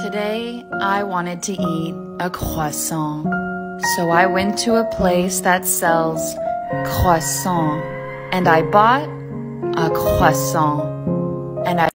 Today, I wanted to eat a croissant, so I went to a place that sells croissant, and I bought a croissant, and I